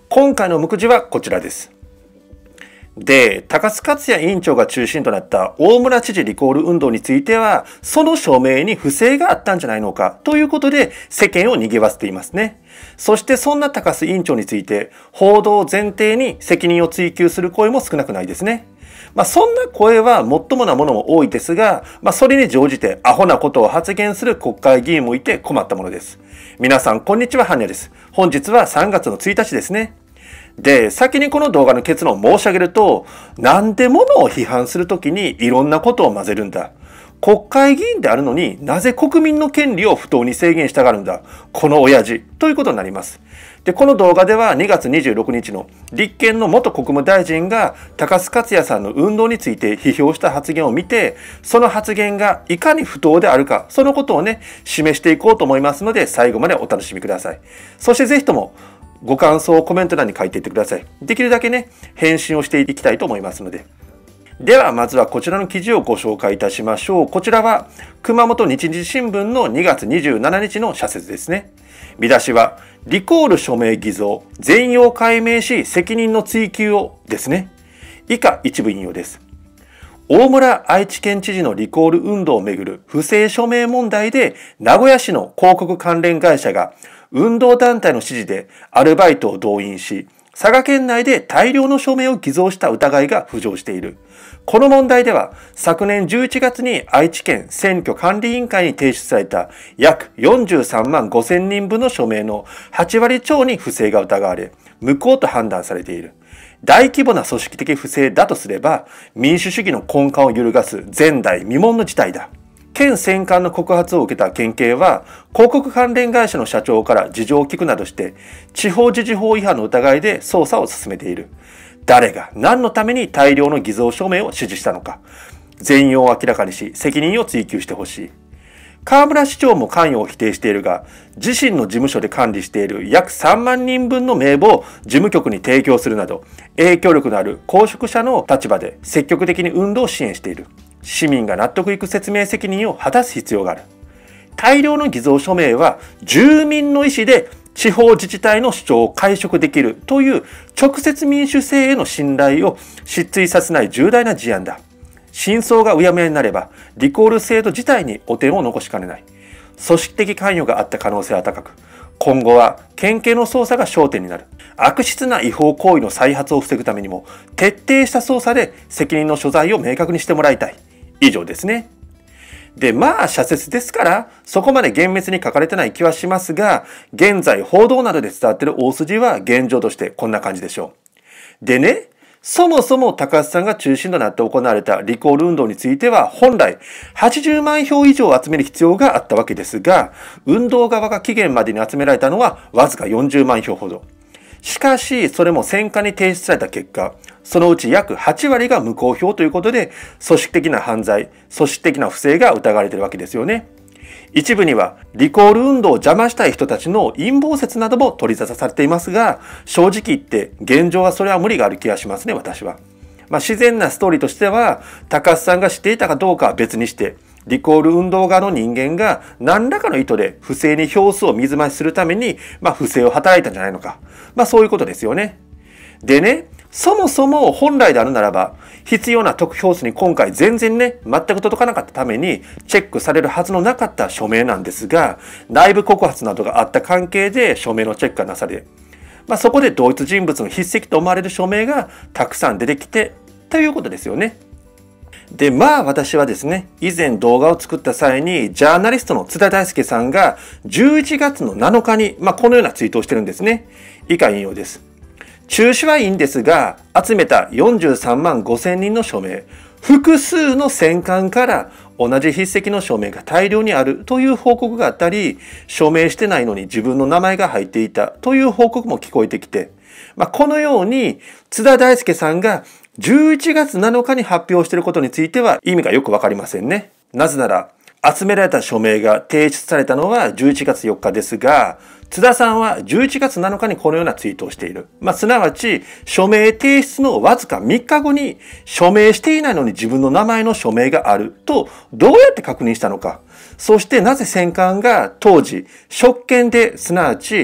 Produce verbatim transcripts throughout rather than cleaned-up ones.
今回の目次はこちらです。で、高須克也委員長が中心となった大村知事リコール運動については、その署名に不正があったんじゃないのかということで世間を賑わせていますね。そしてそんな高須委員長について報道を前提に責任を追及する声も少なくないですね。まあそんな声はもっともなものも多いですが、まあそれに乗じてアホなことを発言する国会議員もいて困ったものです。皆さんこんにちは、はんにゃです。本日はさんがつのついたちですね。で、先にこの動画の結論を申し上げると、なんで物を批判するときにいろんなことを混ぜるんだ。国会議員であるのになぜ国民の権利を不当に制限したがるんだ。この親父ということになります。で、この動画ではにがつにじゅうろくにちの立憲の元国務大臣が高須克也さんの運動について批評した発言を見て、その発言がいかに不当であるか、そのことをね、示していこうと思いますので、最後までお楽しみください。そしてぜひとも、ご感想をコメント欄に書いていってください。できるだけね、返信をしていきたいと思いますので。では、まずはこちらの記事をご紹介いたしましょう。こちらは、熊本日日新聞のにがつにじゅうしちにちの社説ですね。見出しは、リコール署名偽造、全容解明し責任の追及をですね。以下一部引用です。大村愛知県知事のリコール運動をめぐる不正署名問題で、名古屋市の広告関連会社が、運動団体の指示でアルバイトを動員し、佐賀県内で大量の署名を偽造した疑いが浮上している。この問題では、昨年じゅういちがつに愛知県選挙管理委員会に提出された約よんじゅうさんまんごせんにんぶんの署名のはちわりちょうに不正が疑われ、無効と判断されている。大規模な組織的不正だとすれば、民主主義の根幹を揺るがす前代未聞の事態だ。県選管の告発を受けた県警は、広告関連会社の社長から事情を聞くなどして、地方自治法違反の疑いで捜査を進めている。誰が何のために大量の偽造署名を指示したのか、全容を明らかにし、責任を追及してほしい。河村市長も関与を否定しているが、自身の事務所で管理している約さんまんにんぶんの名簿を事務局に提供するなど、影響力のある公職者の立場で積極的に運動を支援している。市民が納得いく説明責任を果たす必要がある。大量の偽造署名は住民の意思で地方自治体の主張を解釈できるという直接民主制への信頼を失墜させない重大な事案だ。真相がうやむやになればリコール制度自体に汚点を残しかねない。組織的関与があった可能性は高く、今後は県警の捜査が焦点になる。悪質な違法行為の再発を防ぐためにも徹底した捜査で責任の所在を明確にしてもらいたい。以上ですね。で、まあ、社説ですから、そこまで厳密に書かれてない気はしますが、現在報道などで伝わっている大筋は現状としてこんな感じでしょう。でね、そもそも高須さんが中心となって行われたリコール運動については、本来はちじゅうまんひょう以上集める必要があったわけですが、運動側が期限までに集められたのはわずかよんじゅうまんひょうほど。しかし、それも選管に提出された結果、そのうち約はちわりが無効票ということで、組織的な犯罪、組織的な不正が疑われているわけですよね。一部には、リコール運動を邪魔したい人たちの陰謀説なども取り沙汰されていますが、正直言って、現状はそれは無理がある気がしますね、私は。まあ、自然なストーリーとしては、高須さんが知っていたかどうかは別にして、リコール運動側の人間が何らかの意図で不正に票数を水増しするために、まあ、不正を働いたんじゃないのか。まあ、そういうことですよね。でね、そもそも本来であるならば、必要な得票数に今回全然ね、全く届かなかったために、チェックされるはずのなかった署名なんですが、内部告発などがあった関係で署名のチェックがなされ、まあ、そこで同一人物の筆跡と思われる署名がたくさん出てきて、ということですよね。で、まあ私はですね、以前動画を作った際に、ジャーナリストの津田大介さんがじゅういちがつのなのかに、まあこのようなツイートをしてるんですね。以下引用です。中止はいいんですが、集めたよんじゅうさんまんごせんにんの署名、複数の選管から同じ筆跡の署名が大量にあるという報告があったり、署名してないのに自分の名前が入っていたという報告も聞こえてきて、まあ、このように津田大介さんがじゅういちがつなのかに発表していることについては意味がよくわかりませんね。なぜなら、集められた署名が提出されたのはじゅういちがつよっかですが、津田さんはじゅういちがつなのかにこのようなツイートをしている。まあ、すなわち、署名提出のわずかみっかごに、署名していないのに自分の名前の署名があると、どうやって確認したのか。そしてなぜ選管が当時、職権で、すなわち、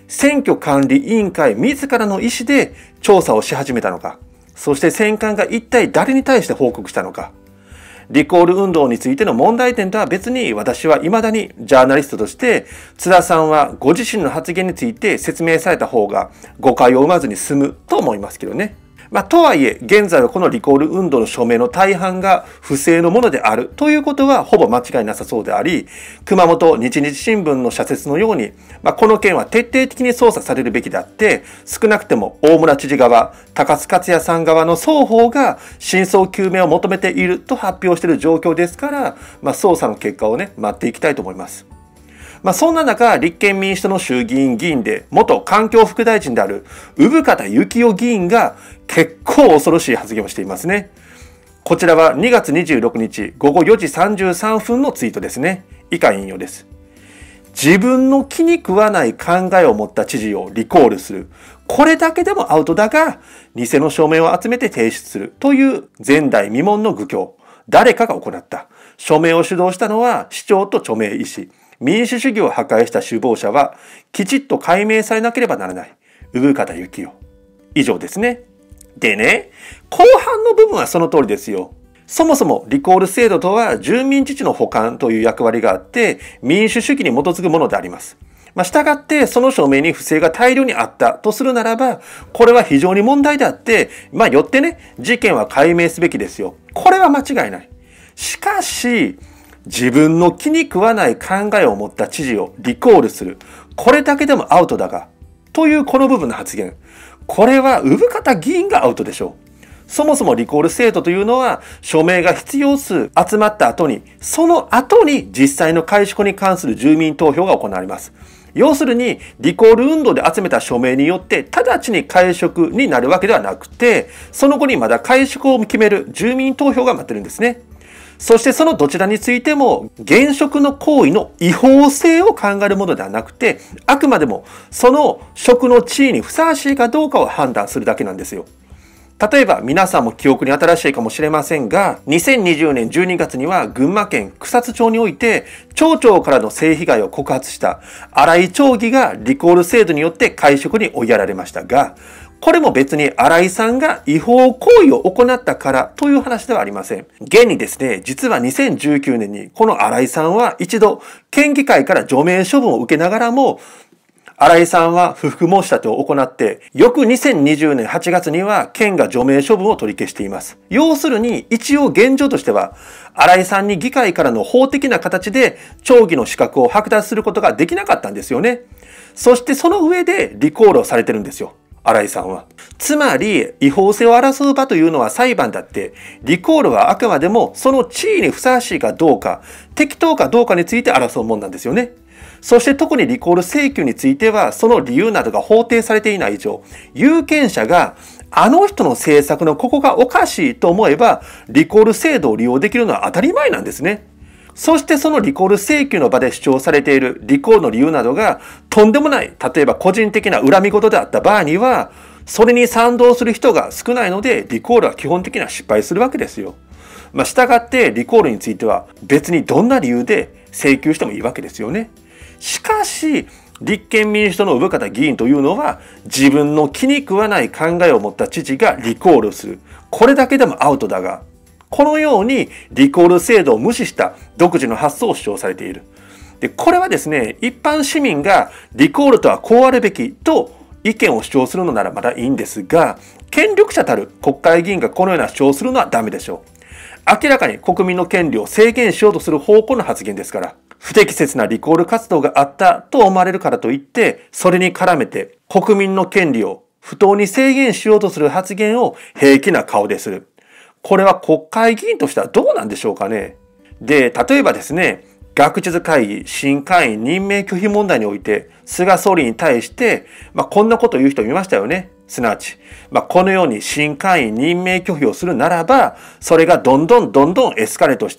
選挙管理委員会自らの意思で調査をし始めたのか、そして選管が一体誰に対して報告したのか、リコール運動についての問題点とは別に、私は未だにジャーナリストとして津田さんはご自身の発言について説明された方が誤解を生まずに済むと思いますけどね。まあ、とはいえ、現在はこのリコール運動の署名の大半が不正のものであるということはほぼ間違いなさそうであり、熊本日日新聞の社説のように、まあ、この件は徹底的に捜査されるべきであって、少なくても大村知事側、高須克也さん側の双方が真相究明を求めていると発表している状況ですから、まあ、捜査の結果をね、待っていきたいと思います。まあそんな中、立憲民主党の衆議院議員で元環境副大臣である生方幸夫議員が結構恐ろしい発言をしていますね。こちらはにがつにじゅうろくにちごごよじさんじゅうさんぷんのツイートですね。以下引用です。自分の気に食わない考えを持った知事をリコールする。これだけでもアウトだが、偽の証明を集めて提出するという前代未聞の愚行。誰かが行った。署名を主導したのは市長と著名医師。民主主義を破壊した首謀者はきちっと解明されなければならない。生方幸夫。以上ですね。でね、後半の部分はその通りですよ。そもそもリコール制度とは住民自治の補完という役割があって民主主義に基づくものであります。まあ、従ってその証明に不正が大量にあったとするならば、これは非常に問題であって、まあよってね、事件は解明すべきですよ。これは間違いない。しかし、自分の気に食わない考えを持った知事をリコールする。これだけでもアウトだが。というこの部分の発言。これは生方議員がアウトでしょう。そもそもリコール制度というのは署名が必要数集まった後に、その後に実際の会食に関する住民投票が行われます。要するにリコール運動で集めた署名によって直ちに会食になるわけではなくて、その後にまだ会食を決める住民投票が待ってるんですね。そしてそのどちらについても現職の行為の違法性を考えるものではなくて、あくまでもその職の地位にふさわしいかどうかを判断するだけなんですよ。例えば皆さんも記憶に新しいかもしれませんが、にせんにじゅうねんじゅうにがつには群馬県草津町において町長からの性被害を告発した新井町議がリコール制度によって会食に追いやられましたが、これも別に新井さんが違法行為を行ったからという話ではありません。現にですね、実はにせんじゅうきゅうねんにこの新井さんは一度県議会から除名処分を受けながらも、新井さんは不服申し立てを行って、翌にせんにじゅうねんはちがつには県が除名処分を取り消しています。要するに一応現状としては、新井さんに議会からの法的な形で町議の資格を剥奪することができなかったんですよね。そしてその上でリコールをされてるんですよ。新井さんは。つまり、違法性を争う場というのは裁判だって、リコールはあくまでもその地位にふさわしいかどうか、適当かどうかについて争うもんなんですよね。そして特にリコール請求については、その理由などが法定されていない以上、有権者があの人の政策のここがおかしいと思えば、リコール制度を利用できるのは当たり前なんですね。そしてそのリコール請求の場で主張されているリコールの理由などがとんでもない、例えば個人的な恨み事であった場合には、それに賛同する人が少ないので、リコールは基本的には失敗するわけですよ。まあ、従ってリコールについては別にどんな理由で請求してもいいわけですよね。しかし、立憲民主党の生方議員というのは、自分の気に食わない考えを持った知事がリコールする。これだけでもアウトだが、このようにリコール制度を無視した独自の発想を主張されている。で、これはですね、一般市民がリコールとはこうあるべきと意見を主張するのならまだいいんですが、権力者たる国会議員がこのような主張をするのはダメでしょう。明らかに国民の権利を制限しようとする方向の発言ですから、不適切なリコール活動があったと思われるからといって、それに絡めて国民の権利を不当に制限しようとする発言を平気な顔でする。これは国会議員としてはどうなんでしょうかね。で、例えばですね、学術会議新会員任命拒否問題において、菅総理に対して、まあ、こんなことを言う人見ましたよね。すなわち、まあ、このように新会員任命拒否をするならば、それがどんどんどんどんエスカレートして、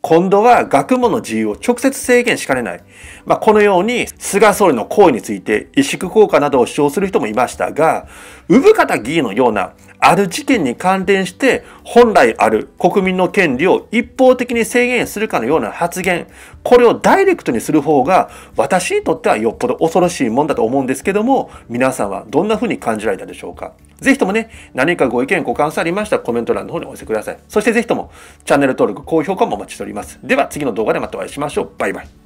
今度は学問の自由を直接制限しかねない。まあ、このように菅総理の行為について萎縮効果などを主張する人もいましたが、生方議員のようなある事件に関連して本来ある国民の権利を一方的に制限するかのような発言、これをダイレクトにする方が私にとってはよっぽど恐ろしいもんだと思うんですけども、皆さんはどんな風に感じられたでしょうか。ぜひともね、何かご意見ご感想ありましたらコメント欄の方にお寄せください。そしてぜひともチャンネル登録、高評価もお待ちしております。では次の動画でまたお会いしましょう。バイバイ。